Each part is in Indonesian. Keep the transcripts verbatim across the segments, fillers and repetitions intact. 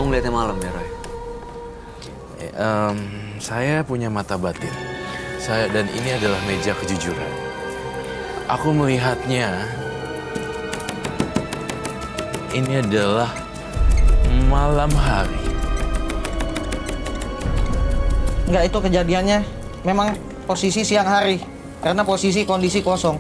Kamu melihatnya malam ya, Roy? Eh, um, saya punya mata batin. Saya dan ini adalah meja kejujuran. Aku melihatnya. Ini adalah malam hari. Enggak, itu kejadiannya memang posisi siang hari. Karena posisi kondisi kosong.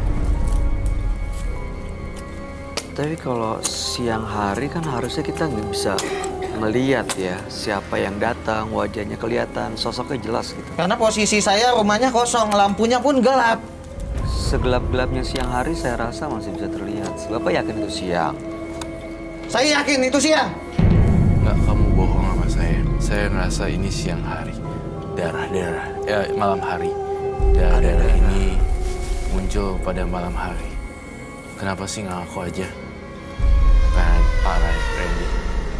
Tapi kalau siang hari kan harusnya kita nggak bisa melihat ya siapa yang datang, wajahnya kelihatan, sosoknya jelas gitu. Karena posisi saya rumahnya kosong, lampunya pun gelap. Segelap-gelapnya siang hari saya rasa masih bisa terlihat. Bapak yakin itu siang? Saya yakin itu siang. Nggak, kamu bohong sama saya. Saya ngerasa ini siang hari. Darah-darah, ya malam hari. Darah-darah ini muncul pada malam hari. Kenapa sih nggak aku aja? Kan Pak Randy.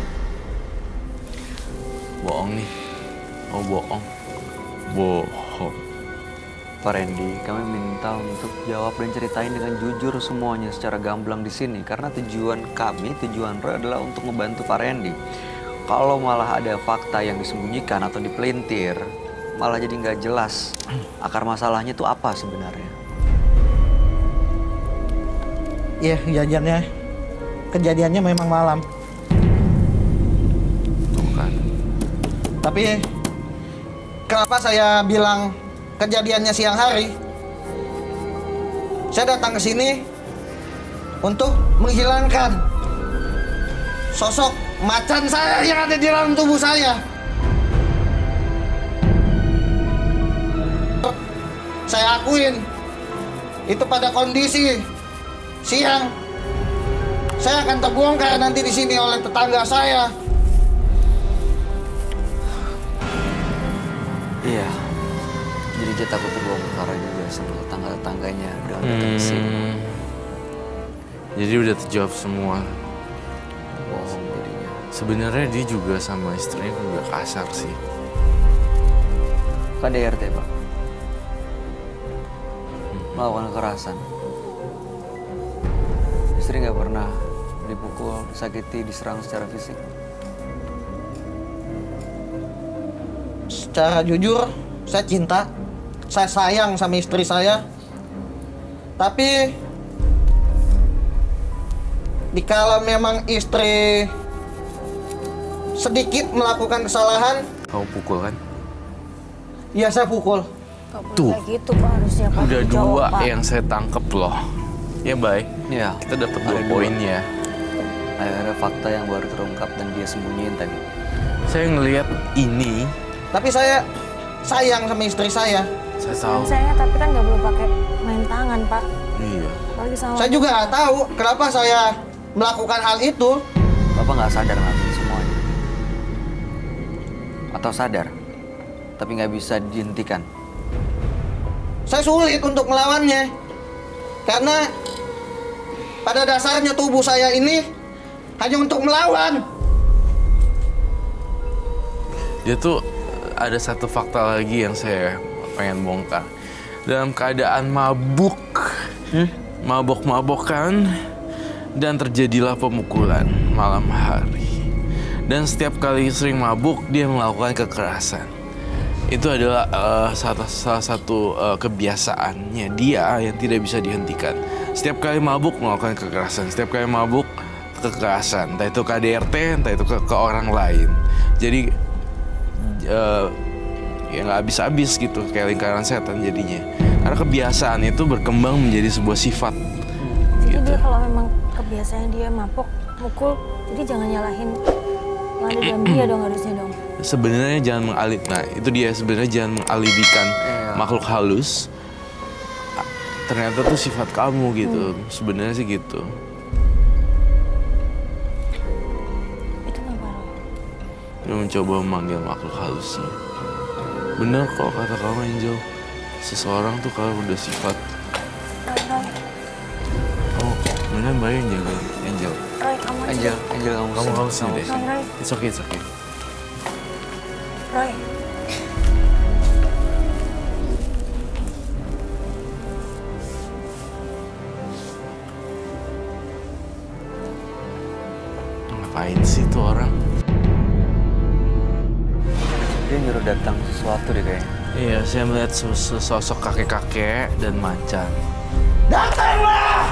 Bohong nih. Oh bohong. Bohong. Pak Randy, kami minta untuk jawab dan ceritain dengan jujur semuanya secara gamblang di sini. Karena tujuan kami, tujuan Roy adalah untuk membantu Pak Randy. Kalau malah ada fakta yang disembunyikan atau dipelintir, malah jadi nggak jelas akar masalahnya itu apa sebenarnya. Iya, kejadiannya, kejadiannya memang malam. Bukan. Tapi kenapa saya bilang kejadiannya siang hari? Saya datang ke sini untuk menghilangkan sosok macan saya yang ada di dalam tubuh saya. Saya akuin itu pada kondisi siang. Saya akan terbongkar nanti di sini oleh tetangga saya. Iya. Jadi dia takut terbongkar juga sama tetangga-tetangganya udah datang ke sini. Hmm, jadi udah terjawab semua. Bohong jadinya. Sebenarnya dia juga sama istrinya juga kasar sih. K D R T, Pak. Melakukan kekerasan. Istri nggak pernah dipukul, disakiti, diserang secara fisik. Secara jujur, saya cinta, saya sayang sama istri saya. Tapi dikala memang istri sedikit melakukan kesalahan, Kamu pukul kan? ya saya pukul. Gak boleh Tuh. kayak gitu, Pak. Harusnya Pak Udah dijawab, dua Pak. yang saya tangkep loh. Ya baik. Iya. Kita dapat Ada dua dua. poin ya. Ada fakta yang baru terungkap dan dia sembunyiin tadi. Saya ngelihat ini, Tapi saya sayang sama istri saya. saya tahu. Sayangnya tapi kan nggak boleh pakai main tangan, Pak. Iya. Apalagi sama Saya juga nggak tahu kenapa saya melakukan hal itu. Bapak nggak sadar ngelakuin semuanya. Atau sadar, tapi nggak bisa dihentikan. Saya sulit untuk melawannya. Karena pada dasarnya tubuh saya ini hanya untuk melawan. Dia tuh ada satu fakta lagi yang saya pengen bongkar. Dalam keadaan mabuk, Hmm? mabok-mabokan, dan terjadilah pemukulan malam hari. Dan setiap kali sering mabuk, dia melakukan kekerasan. Itu adalah uh, salah, salah satu uh, kebiasaannya dia yang tidak bisa dihentikan. Setiap kali mabuk melakukan kekerasan, setiap kali mabuk kekerasan, entah itu K D R T, entah itu ke, ke orang lain. Jadi uh, ya nggak habis-habis gitu, kayak lingkaran setan jadinya. Karena kebiasaan itu berkembang menjadi sebuah sifat. Jadi Gitu. dia kalau memang kebiasaan dia mabok, mukul, jadi jangan nyalahin yang ada dalam dia dong harusnya dong. Sebenarnya jangan mengalih, nah itu dia sebenarnya jangan mengalibikan Iya. makhluk halus. Ternyata tuh sifat kamu gitu, sebenarnya sih gitu. Itu kenapa, Roy? Dia mencoba memanggil makhluk halusnya. Bener kok kata kamu Angel, seseorang tuh kalau udah sifat, Roy, Roy, oh bener Mbak yang jaga Angel. Roy, kamu aja. Angel, Angel kamu Kamu kamu sini deh. Roy, Roy, It's okay, it's okay. Roy. Ngapain sih tuh orang? Dia nyuruh datang sesuatu deh kayaknya. Iya, saya melihat sosok kakek-kakek dan macan. Datanglah!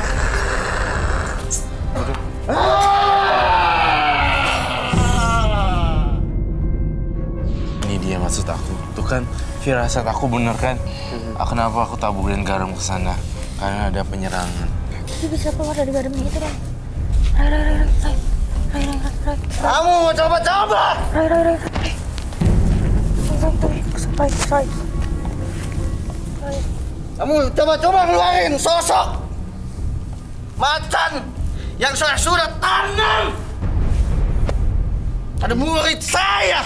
Ini dia maksud aku. Tuh kan, firasat aku bener kan? Ah, kenapa aku taburin garam ke sana? Karena ada penyerangan. Dia bisa keluar dari garamnya itu, Ray. Ray, Ray, Ray, Ray, Ray, Ray, Ray, Ray. Kamu mau coba-coba? Ray, Ray, Ray, Ray. Ray, Ray, Ray, Ray. Ray. Kamu coba-coba ngeluarin sosok macan yang saya sudah tanam. Ada murid saya.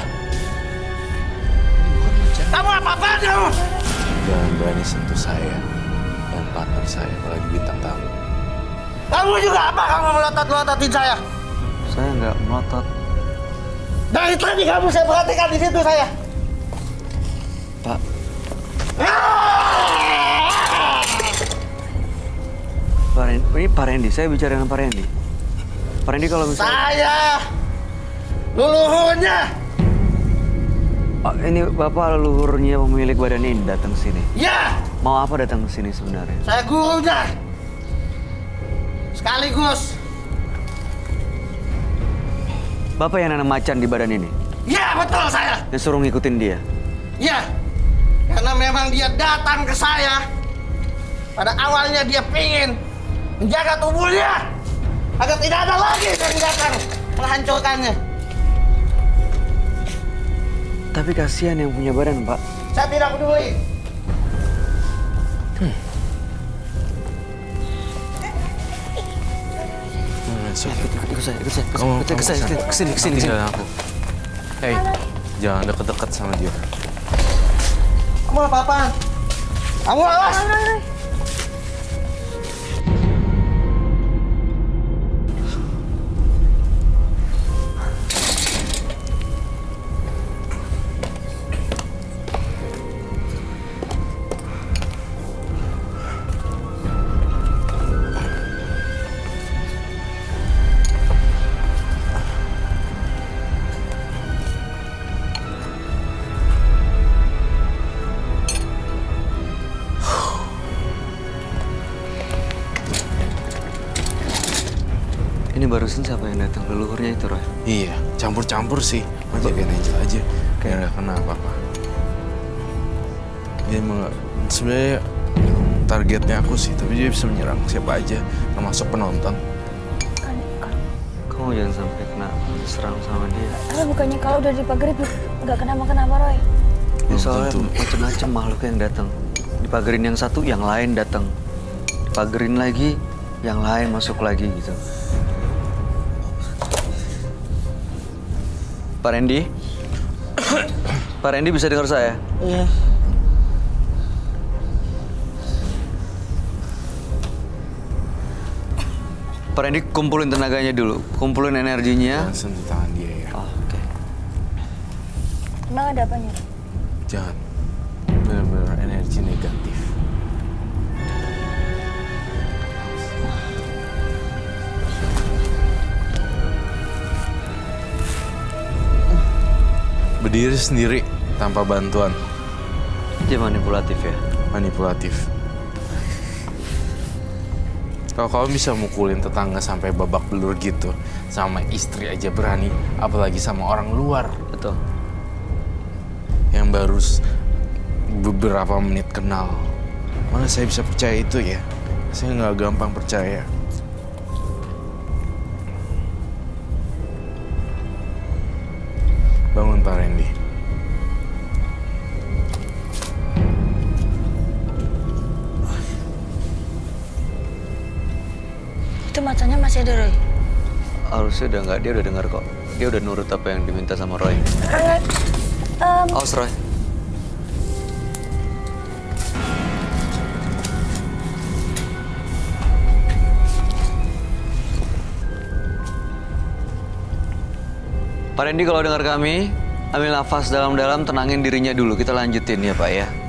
Kamu apa-apaan kamu? Jangan berani sentuh saya dan partner saya apalagi bintang tamu. Kamu juga apa kamu melotot-lototin saya? Saya nggak melotot. Dari tadi kamu saya perhatikan di situ saya. Pak, Pak Randy, ini Pak Randy, saya bicara dengan Pak Randy. Pak Randy kalau misalnya... Saya leluhurnya. Oh, ini Bapak leluhurnya pemilik badan ini datang ke sini. Ya, Mau apa datang ke sini sebenarnya? saya gurunya. Sekaligus. Bapak yang nanam macan di badan ini? Ya, betul saya. Yang suruh ngikutin dia? Ya, karena memang dia datang ke saya. Pada awalnya dia pingin menjaga tubuhnya agar tidak ada lagi yang datang menghancurkannya. Tapi kasihan yang punya badan, Pak. Saya tidak peduli. Masuk. Ikut, ikut, ikut saya, ikut saya, ikut Kamu, saya, ikut saya, kamu ikut kesini, kesini, kesini. tinggalin aku. Hei, jangan deket-deket sama dia. Kamu apa-apaan? Kamu awas! Ini barusan siapa yang datang? Leluhurnya itu, Roy? Iya, campur-campur sih. Mau jagain Angel aja, kayak nggak kena apa-apa. Dia emang nggak- sebenarnya targetnya aku sih, tapi dia bisa menyerang siapa aja, termasuk penonton. Kan, kan. Kamu jangan sampai kena diserang sama dia. Tapi bukannya kalau udah dipagerin nggak kenapa-kenapa, Roy? Ya, Belum soalnya tentu. macam-macam makhluk yang datang. Dipagerin yang satu, yang lain datang. Dipagerin lagi, yang lain masuk lagi gitu. Pak Randy? Pak Randy bisa dengar saya? Iya. Pak Randy kumpulin tenaganya dulu, kumpulin energinya. Jangan sentuh tangan dia ya. Oh, oke. Emang ada apanya? Jangan. Benar-benar energi negatif. Berdiri sendiri tanpa bantuan. Dia manipulatif ya? Manipulatif. Kalau kamu bisa mukulin tetangga sampai babak belur gitu, sama istri aja berani, apalagi sama orang luar Betul. yang baru s- beberapa menit kenal. Mana saya bisa percaya itu ya? Saya nggak gampang percaya. Bangun Pak Randy. Itu matanya masih ada, Roy. Harusnya udah nggak, dia udah dengar kok. Dia udah nurut apa yang diminta sama Roy. Roy, em, Awas Roy. Pak Randy kalau dengar kami, ambil nafas dalam-dalam, tenangin dirinya dulu. Kita lanjutin ya Pak ya.